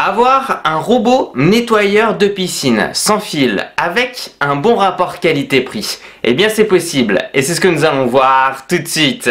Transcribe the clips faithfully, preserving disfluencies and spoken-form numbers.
Avoir un robot nettoyeur de piscine sans fil avec un bon rapport qualité-prix, eh bien c'est possible et c'est ce que nous allons voir tout de suite.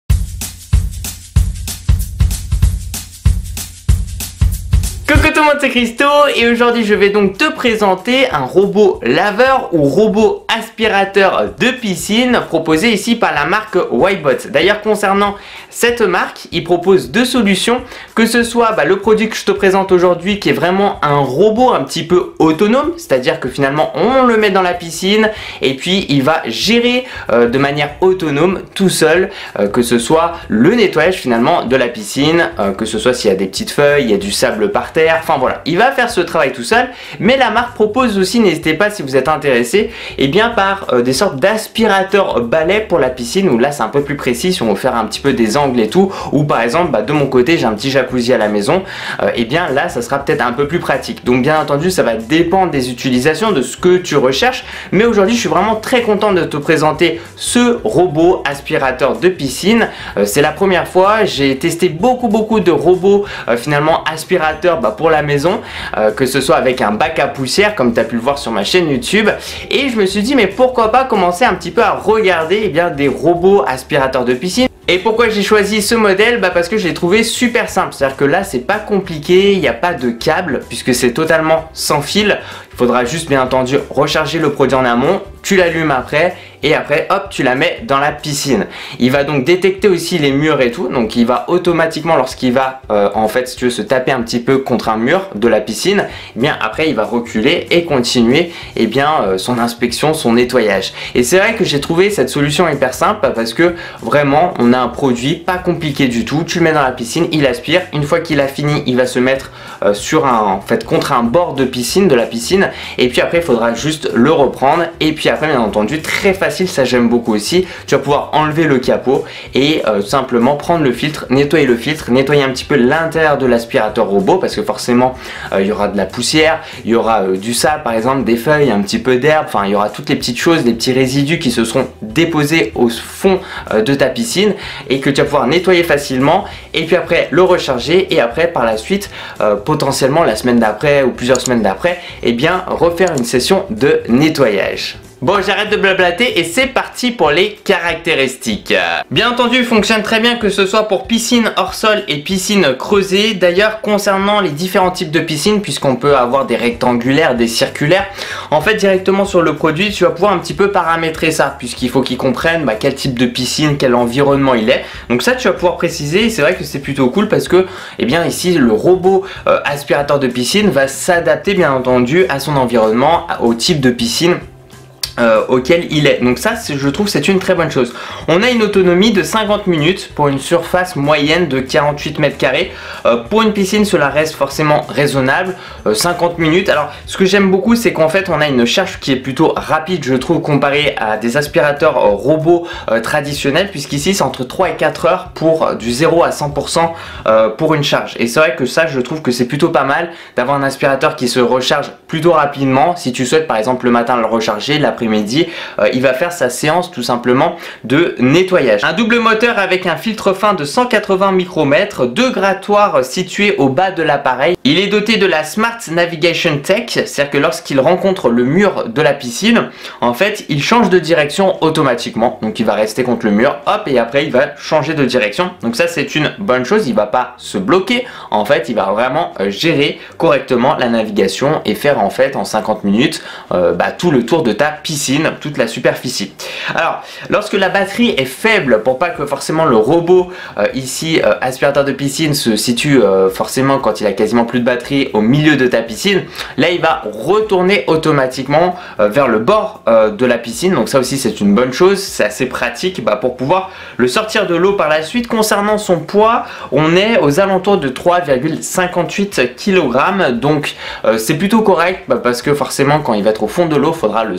Coucou tout le monde, c'est Christo et aujourd'hui je vais donc te présenter un robot laveur ou robot aspirateur de piscine proposé ici par la marque Whitebot. D'ailleurs concernant cette marque, il propose deux solutions, que ce soit bah, le produit que je te présente aujourd'hui qui est vraiment un robot un petit peu autonome, c'est-à-dire que finalement on le met dans la piscine et puis il va gérer euh, de manière autonome tout seul, euh, que ce soit le nettoyage finalement de la piscine, euh, que ce soit s'il y a des petites feuilles, il y a du sable par terre, enfin voilà, il va faire ce travail tout seul, mais la marque propose aussi, n'hésitez pas si vous êtes intéressé, et bien par euh, des sortes d'aspirateurs balais pour la piscine, où là c'est un peu plus précis, si on veut faire un petit peu des angles et tout, ou par exemple bah, de mon côté j'ai un petit jacuzzi à la maison, euh, et bien là ça sera peut-être un peu plus pratique. Donc bien entendu ça va dépendre des utilisations, de ce que tu recherches, mais aujourd'hui je suis vraiment très content de te présenter ce robot aspirateur de piscine. Euh, c'est la première fois, j'ai testé beaucoup beaucoup de robots euh, finalement aspirateurs bah, pour la maison, euh, que ce soit avec un bac à poussière comme tu as pu le voir sur ma chaîne YouTube, et je me suis dit mais pourquoi pas commencer un petit peu à regarder eh bien, des robots aspirateurs de piscine. Et pourquoi j'ai choisi ce modèle? Bah parce que je l'ai trouvé super simple, c'est à dire que là c'est pas compliqué, il n'y a pas de câble puisque c'est totalement sans fil. Il faudra juste bien entendu recharger le produit en amont, tu l'allumes après et après hop tu la mets dans la piscine. Il va donc détecter aussi les murs et tout, donc il va automatiquement lorsqu'il va euh, en fait si tu veux se taper un petit peu contre un mur de la piscine, eh bien après il va reculer et continuer eh bien euh, son inspection, son nettoyage. Et c'est vrai que j'ai trouvé cette solution hyper simple parce que vraiment on a un produit pas compliqué du tout, tu le mets dans la piscine, il aspire, une fois qu'il a fini il va se mettre euh, sur un en fait contre un bord de piscine de la piscine. Et puis après il faudra juste le reprendre et puis après bien entendu très facile, ça j'aime beaucoup aussi, tu vas pouvoir enlever le capot et euh, simplement prendre le filtre, nettoyer le filtre, nettoyer un petit peu l'intérieur de l'aspirateur robot parce que forcément euh, il y aura de la poussière, il y aura euh, du sable par exemple, des feuilles, un petit peu d'herbe, enfin il y aura toutes les petites choses, les petits résidus qui se seront déposés au fond euh, de ta piscine et que tu vas pouvoir nettoyer facilement et puis après le recharger et après par la suite euh, potentiellement la semaine d'après ou plusieurs semaines d'après et eh bien refaire une session de nettoyage. Bon, j'arrête de blablater et c'est parti pour les caractéristiques. Bien entendu, il fonctionne très bien que ce soit pour piscine hors sol et piscine creusée. D'ailleurs, concernant les différents types de piscines, puisqu'on peut avoir des rectangulaires, des circulaires, en fait, directement sur le produit, tu vas pouvoir un petit peu paramétrer ça, puisqu'il faut qu'ils comprennent bah, quel type de piscine, quel environnement il est. Donc ça, tu vas pouvoir préciser et c'est vrai que c'est plutôt cool parce que, eh bien, ici, le robot euh, aspirateur de piscine va s'adapter, bien entendu, à son environnement, au type de piscine Euh, auquel il est. Donc ça je trouve c'est une très bonne chose. On a une autonomie de cinquante minutes pour une surface moyenne de quarante-huit mètres carrés. Euh, pour une piscine cela reste forcément raisonnable. euh, cinquante minutes. Alors ce que j'aime beaucoup c'est qu'en fait on a une charge qui est plutôt rapide je trouve comparé à des aspirateurs euh, robots euh, traditionnels, puisqu'ici c'est entre trois et quatre heures pour euh, du zéro à cent pour cent euh, pour une charge. Et c'est vrai que ça je trouve que c'est plutôt pas mal d'avoir un aspirateur qui se recharge plutôt rapidement. Si tu souhaites par exemple le matin le recharger, l'après midi, euh, il va faire sa séance tout simplement de nettoyage. Un double moteur avec un filtre fin de cent quatre-vingts micromètres, deux grattoirs situés au bas de l'appareil. Il est doté de la Smart Navigation Tech, c'est-à-dire que lorsqu'il rencontre le mur de la piscine, en fait, il change de direction automatiquement. Donc il va rester contre le mur, hop, et après il va changer de direction. Donc ça c'est une bonne chose, il va pas se bloquer. En fait, il va vraiment euh, gérer correctement la navigation et faire en fait en cinquante minutes euh, bah, tout le tour de ta piscine. Toute la superficie. Alors, lorsque la batterie est faible, pour pas que forcément le robot euh, ici, euh, aspirateur de piscine, se situe euh, forcément quand il a quasiment plus de batterie au milieu de ta piscine, là il va retourner automatiquement euh, vers le bord euh, de la piscine. Donc ça aussi c'est une bonne chose, c'est assez pratique bah, pour pouvoir le sortir de l'eau par la suite. Concernant son poids, on est aux alentours de trois virgule cinquante-huit kilogrammes, donc euh, c'est plutôt correct bah, parce que forcément quand il va être au fond de l'eau, il faudra le sortir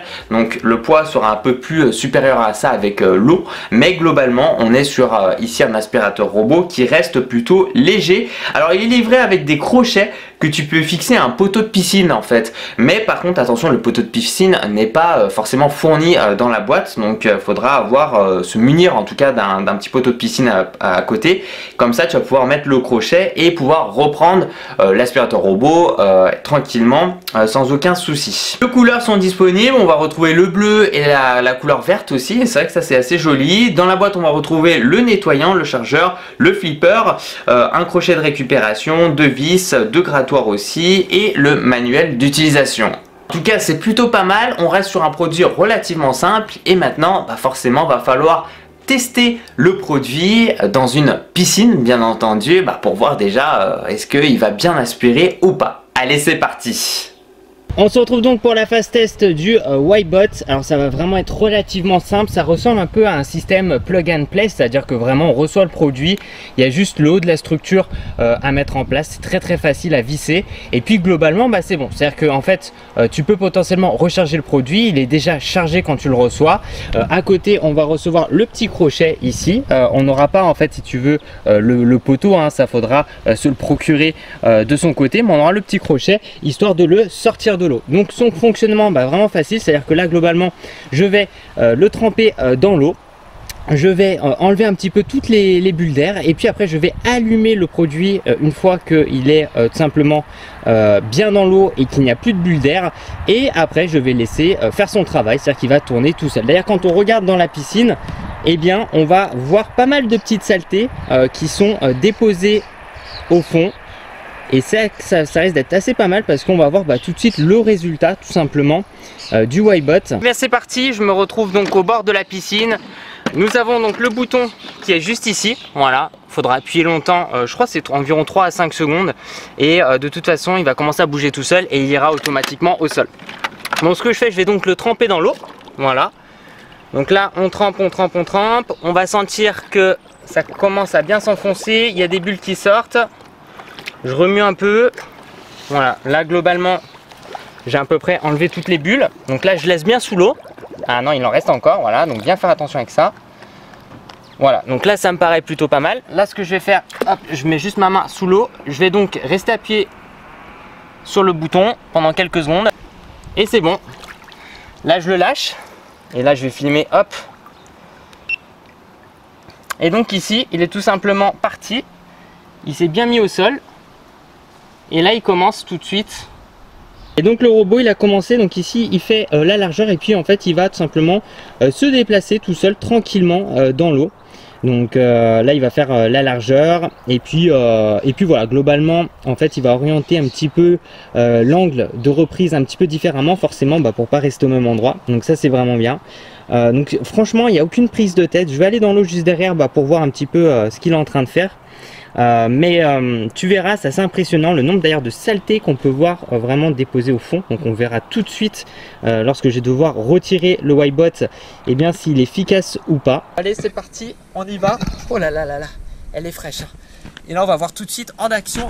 donc le poids sera un peu plus supérieur à ça avec euh, l'eau, mais globalement on est sur euh, ici un aspirateur robot qui reste plutôt léger. Alors il est livré avec des crochets que tu peux fixer à un poteau de piscine en fait, mais par contre attention, le poteau de piscine n'est pas euh, forcément fourni euh, dans la boîte, donc il euh, faudra avoir euh, se munir en tout cas d'un petit poteau de piscine à, à côté, comme ça tu vas pouvoir mettre le crochet et pouvoir reprendre euh, l'aspirateur robot euh, tranquillement euh, sans aucun souci. Deux couleurs sont disponibles, on va retrouver le bleu et la, la couleur verte aussi, et c'est vrai que ça c'est assez joli. Dans la boîte on va retrouver le nettoyant, le chargeur, le flipper, euh, un crochet de récupération, deux vis, deux grattoirs aussi et le manuel d'utilisation. En tout cas c'est plutôt pas mal, on reste sur un produit relativement simple et maintenant bah forcément va falloir tester le produit dans une piscine bien entendu, bah pour voir déjà euh, est-ce qu'il va bien aspirer ou pas. Allez c'est parti. On se retrouve donc pour la phase test du euh, Wipebot. Alors ça va vraiment être relativement simple, ça ressemble un peu à un système plug and play, c'est à dire que vraiment on reçoit le produit, il y a juste le haut de la structure euh, à mettre en place, c'est très très facile à visser et puis globalement bah, c'est bon, c'est à dire que en fait euh, tu peux potentiellement recharger le produit, il est déjà chargé quand tu le reçois. Euh, à côté on va recevoir le petit crochet ici, euh, on n'aura pas en fait si tu veux euh, le, le poteau, hein, ça faudra euh, se le procurer euh, de son côté, mais on aura le petit crochet histoire de le sortir de l'eau. Donc son fonctionnement bah, vraiment facile, c'est à dire que là globalement je vais euh, le tremper euh, dans l'eau, je vais euh, enlever un petit peu toutes les, les bulles d'air et puis après je vais allumer le produit euh, une fois qu'il est euh, tout simplement euh, bien dans l'eau et qu'il n'y a plus de bulles d'air, et après je vais laisser euh, faire son travail, c'est à dire qu'il va tourner tout seul. D'ailleurs quand on regarde dans la piscine, eh bien on va voir pas mal de petites saletés euh, qui sont euh, déposées au fond. Et ça, ça, ça risque d'être assez pas mal parce qu'on va voir bah, tout de suite le résultat tout simplement euh, du Wipebot. Bien c'est parti, je me retrouve donc au bord de la piscine. Nous avons donc le bouton qui est juste ici, voilà, il faudra appuyer longtemps, euh, je crois que c'est environ trois à cinq secondes. Et euh, de toute façon il va commencer à bouger tout seul et il ira automatiquement au sol. Donc ce que je fais, je vais donc le tremper dans l'eau, voilà. Donc là on trempe, on trempe, on trempe, on va sentir que ça commence à bien s'enfoncer, il y a des bulles qui sortent. Je remue un peu, voilà, là globalement j'ai à peu près enlevé toutes les bulles, donc là je laisse bien sous l'eau. Ah non il en reste encore, voilà, donc bien faire attention avec ça. Voilà, donc là ça me paraît plutôt pas mal. Là ce que je vais faire, hop, je mets juste ma main sous l'eau, je vais donc rester appuyé sur le bouton pendant quelques secondes et c'est bon. Là je le lâche et là je vais filmer, hop. Et donc ici il est tout simplement parti, il s'est bien mis au sol. Et là il commence tout de suite. Et donc le robot il a commencé, donc ici il fait euh, la largeur et puis en fait il va tout simplement euh, se déplacer tout seul tranquillement euh, dans l'eau. Donc euh, là il va faire euh, la largeur et puis, euh, et puis voilà, globalement en fait il va orienter un petit peu euh, l'angle de reprise un petit peu différemment forcément bah, pour pas rester au même endroit. Donc ça c'est vraiment bien. Euh, donc franchement il n'y a aucune prise de tête. Je vais aller dans l'eau juste derrière bah, pour voir un petit peu euh, ce qu'il est en train de faire. Euh, mais euh, tu verras, c'est assez impressionnant le nombre d'ailleurs de saletés qu'on peut voir euh, vraiment déposées au fond. Donc on verra tout de suite euh, lorsque je vais devoir retirer le Wipebot, et eh bien s'il est efficace ou pas. Allez c'est parti, on y va. Oh là là là là, elle est fraîche. Et là on va voir tout de suite en action.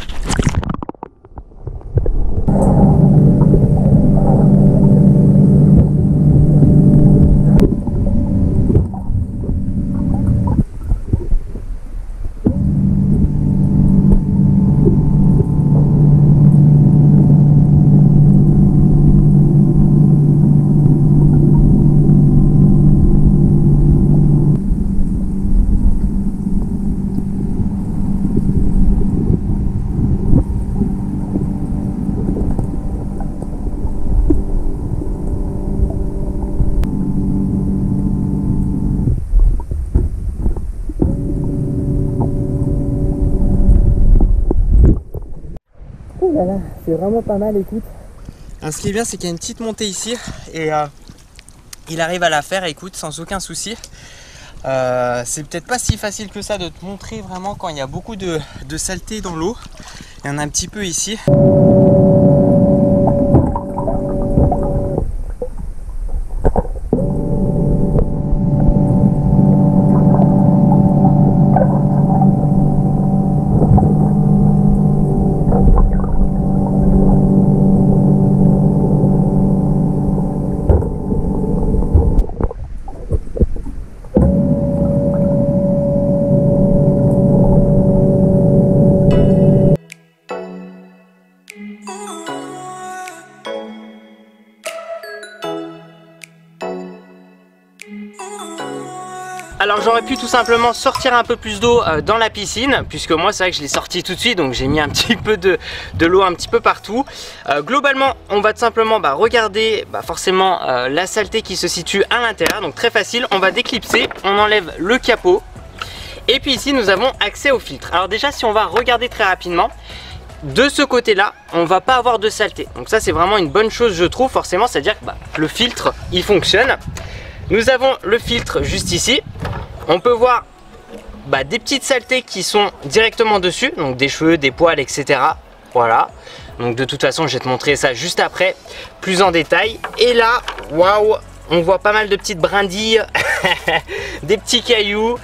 Voilà, c'est vraiment pas mal, écoute. Alors, ce qui est bien c'est qu'il y a une petite montée ici et euh, il arrive à la faire, écoute, sans aucun souci. Euh, c'est peut-être pas si facile que ça de te montrer vraiment quand il y a beaucoup de, de saleté dans l'eau. Il y en a un petit peu ici. Alors j'aurais pu tout simplement sortir un peu plus d'eau euh, dans la piscine, puisque moi c'est vrai que je l'ai sorti tout de suite, donc j'ai mis un petit peu de, de l'eau un petit peu partout. Euh, globalement on va tout simplement bah, regarder bah, forcément euh, la saleté qui se situe à l'intérieur, donc très facile, on va déclipser, on enlève le capot. Et puis ici nous avons accès au filtre. Alors déjà si on va regarder très rapidement, de ce côté là on va pas avoir de saleté, donc ça c'est vraiment une bonne chose je trouve, forcément, c'est à dire que bah, le filtre il fonctionne. Nous avons le filtre juste ici, on peut voir bah, des petites saletés qui sont directement dessus, donc des cheveux, des poils, et cetera. Voilà, donc de toute façon je vais te montrer ça juste après plus en détail. Et là, waouh, on voit pas mal de petites brindilles, des petits cailloux.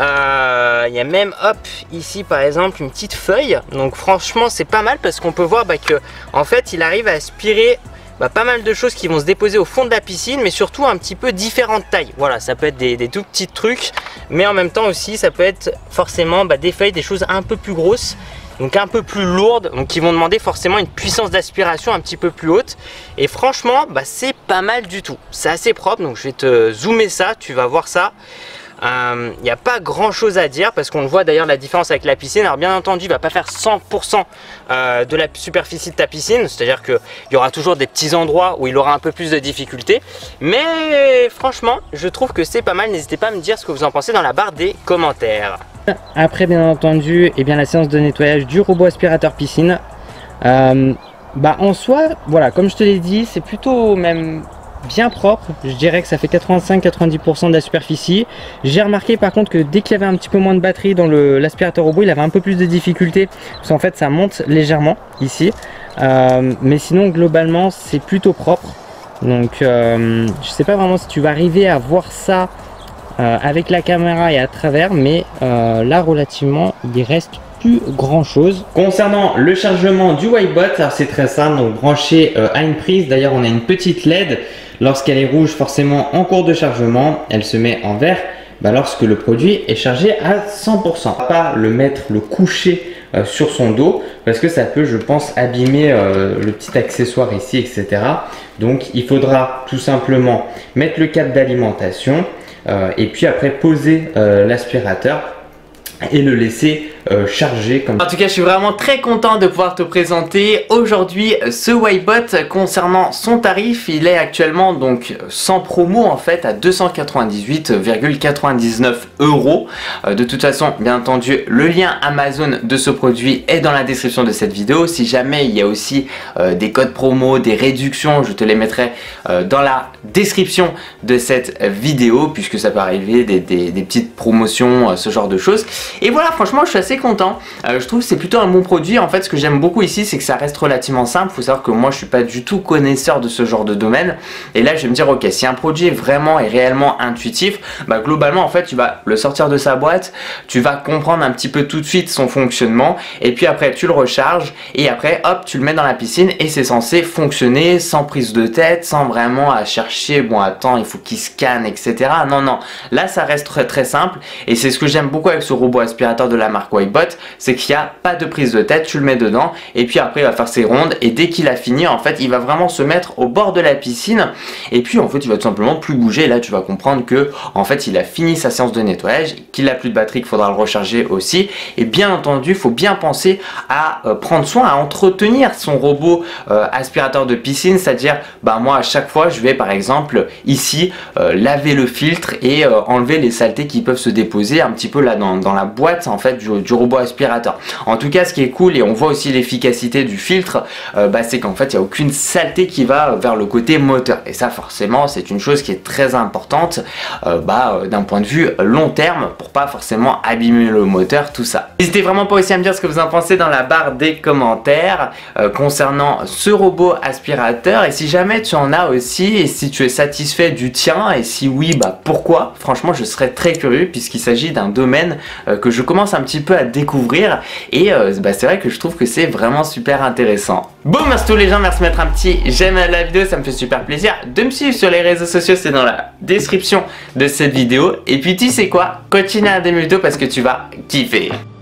Euh, il y a même, hop, ici par exemple une petite feuille. Donc franchement c'est pas mal parce qu'on peut voir bah, que en fait il arrive à aspirer bah, pas mal de choses qui vont se déposer au fond de la piscine, mais surtout un petit peu différentes tailles. Voilà, ça peut être des, des tout petits trucs, mais en même temps aussi ça peut être forcément bah, des feuilles, des choses un peu plus grosses, donc un peu plus lourdes, donc qui vont demander forcément une puissance d'aspiration un petit peu plus haute. Et franchement bah, c'est pas mal du tout, c'est assez propre, donc je vais te zoomer ça, tu vas voir ça. Il euh, n'y a pas grand chose à dire parce qu'on le voit d'ailleurs la différence avec la piscine. Alors bien entendu il va pas faire cent pour cent euh, de la superficie de ta piscine, c'est à dire qu'il y aura toujours des petits endroits où il aura un peu plus de difficultés, mais franchement je trouve que c'est pas mal. N'hésitez pas à me dire ce que vous en pensez dans la barre des commentaires. Après bien entendu eh bien, la séance de nettoyage du robot aspirateur piscine, euh, bah en soi voilà, comme je te l'ai dit, c'est plutôt même bien propre. Je dirais que ça fait quatre-vingt-cinq à quatre-vingt-dix pour cent de la superficie. J'ai remarqué par contre que dès qu'il y avait un petit peu moins de batterie dans l'aspirateur robot, il avait un peu plus de difficultés parce qu'en fait ça monte légèrement ici, euh, mais sinon globalement c'est plutôt propre. Donc euh, je sais pas vraiment si tu vas arriver à voir ça euh, avec la caméra et à travers, mais euh, là relativement il reste plus grand chose. Concernant le chargement du Wipebot, alors c'est très simple, donc branché euh, à une prise. D'ailleurs on a une petite L E D, lorsqu'elle est rouge forcément en cours de chargement, elle se met en vert bah, lorsque le produit est chargé à cent pour cent. Pas le mettre, le coucher euh, sur son dos parce que ça peut, je pense, abîmer euh, le petit accessoire ici, et cetera. Donc il faudra tout simplement mettre le câble d'alimentation euh, et puis après poser euh, l'aspirateur et le laisser euh, charger comme ça. En tout cas je suis vraiment très content de pouvoir te présenter aujourd'hui ce Wipebot. Concernant son tarif, il est actuellement donc sans promo en fait à deux cent quatre-vingt-dix-huit virgule quatre-vingt-dix-neuf euros. Euh, de toute façon bien entendu le lien Amazon de ce produit est dans la description de cette vidéo. Si jamais il y a aussi euh, des codes promo, des réductions, je te les mettrai euh, dans la description de cette vidéo puisque ça peut arriver des, des, des petites promotions, euh, ce genre de choses. Et voilà, franchement je suis assez content, euh, je trouve que c'est plutôt un bon produit. En fait ce que j'aime beaucoup ici c'est que ça reste relativement simple. Il faut savoir que moi je suis pas du tout connaisseur de ce genre de domaine, et là je vais me dire ok, si un produit est vraiment et réellement intuitif, bah globalement en fait tu vas le sortir de sa boîte, tu vas comprendre un petit peu tout de suite son fonctionnement, et puis après tu le recharges et après hop tu le mets dans la piscine et c'est censé fonctionner sans prise de tête, sans vraiment à chercher bon attends il faut qu'il scanne, etc. Non non, là ça reste très, très simple, et c'est ce que j'aime beaucoup avec ce robot aspirateur de la marque Wipebot, c'est qu'il n'y a pas de prise de tête, tu le mets dedans et puis après il va faire ses rondes, et dès qu'il a fini en fait il va vraiment se mettre au bord de la piscine et puis en fait il va tout simplement plus bouger. Là tu vas comprendre que en fait il a fini sa séance de nettoyage, qu'il n'a plus de batterie, qu'il faudra le recharger aussi, et bien entendu il faut bien penser à euh, prendre soin, à entretenir son robot euh, aspirateur de piscine, c'est à dire bah moi à chaque fois je vais par exemple ici euh, laver le filtre et euh, enlever les saletés qui peuvent se déposer un petit peu là dans, dans la boîte en fait du, du robot aspirateur. En tout cas ce qui est cool, et on voit aussi l'efficacité du filtre, euh, bah, c'est qu'en fait il n'y a aucune saleté qui va vers le côté moteur, et ça forcément c'est une chose qui est très importante euh, bah, euh, d'un point de vue long terme pour pas forcément abîmer le moteur, tout ça. N'hésitez vraiment pas aussi à me dire ce que vous en pensez dans la barre des commentaires euh, concernant ce robot aspirateur, et si jamais tu en as aussi et si tu es satisfait du tien, et si oui bah pourquoi. Franchement je serais très curieux puisqu'il s'agit d'un domaine euh, que je commence un petit peu à découvrir, et euh, bah, c'est vrai que je trouve que c'est vraiment super intéressant. Bon, merci tous les gens, merci de mettre un petit j'aime à la vidéo, ça me fait super plaisir. De me suivre sur les réseaux sociaux, c'est dans la description de cette vidéo, et puis tu sais quoi, continue à aimer la vidéo parce que tu vas kiffer.